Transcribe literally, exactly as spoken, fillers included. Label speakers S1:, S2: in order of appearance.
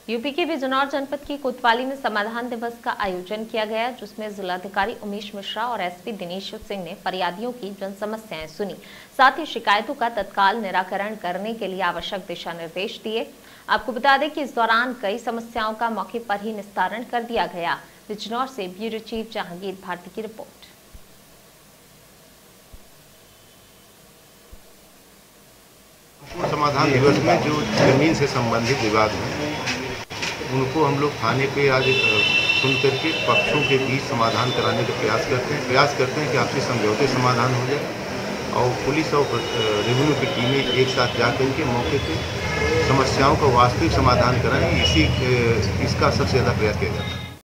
S1: UP के बिजनौर जनपद की कोतवाली में समाधान दिवस का आयोजन किया गया, जिसमें जिलाधिकारी उमेश मिश्रा और एसपी दिनेश सिंह ने फरियादियों की जन समस्याएं सुनी। साथ ही शिकायतों का तत्काल निराकरण करने के लिए आवश्यक दिशा निर्देश दिए। आपको बता दें कि इस दौरान कई समस्याओं का मौके पर ही निस्तारण कर दिया गया। बिजनौर से ब्यूरो चीफ जहांगीर भारती की रिपोर्ट।
S2: समाधान दिवस में जो जमीन से संबंधित विवाद हैं उनको हम लोग थाने पे आज सुन करके पक्षों के बीच समाधान कराने का प्रयास करते हैं प्रयास करते हैं कि आपसी समझौते समाधान हो जाए और पुलिस और रेवेन्यू की टीमें एक साथ जा करके मौके पे समस्याओं का वास्तविक समाधान कराएं। इसी इसका सबसे ज़्यादा प्रयास किया जाता है।